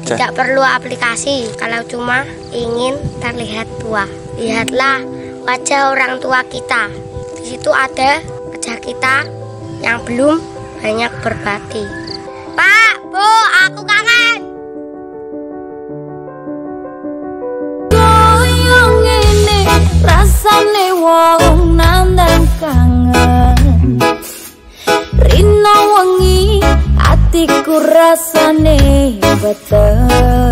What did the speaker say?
Tidak perlu aplikasi kalau cuma ingin terlihat tua. Lihatlah wajah orang tua kita. Di situ ada wajah kita yang belum banyak berbagi. Pak, Bu, aku kangen. Goyang ini rasane wong nandang kangen. Rino wengi atiku rasane beter.